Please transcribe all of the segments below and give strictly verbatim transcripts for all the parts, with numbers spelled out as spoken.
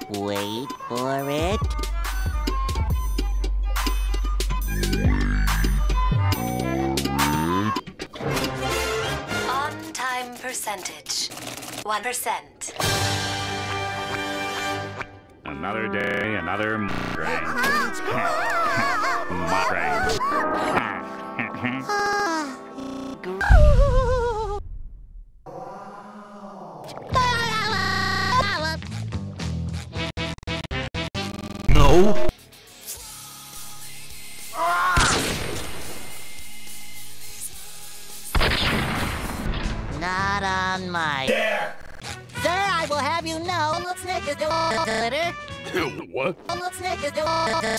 Wait for it. On-time percentage. One percent. Another day, another migraine. Migraine. No. Not on my... There. Sir, I will have you know, little Snick is doing glitter. What? Little Snick is doing...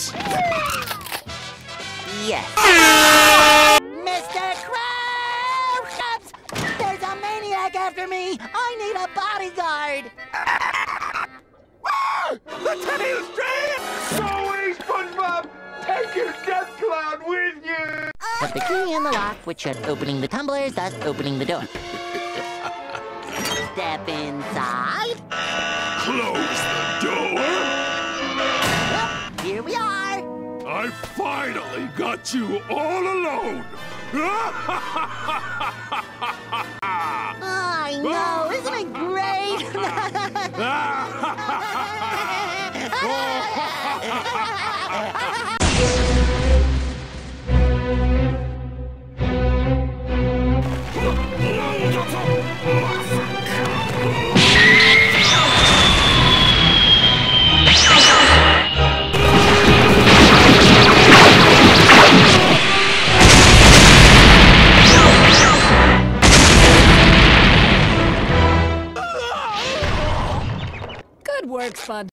Yes. Mister Krabs! There's a maniac after me! I need a bodyguard! Lieutenant Strann! So easy, SpongeBob! Take your death cloud with you! Put the key in the lock, which should opening the tumblers, thus opening the door. Step inside. Close the door! Well, here we are! I finally got you all alone! I know, isn't it great? Good work, Spud.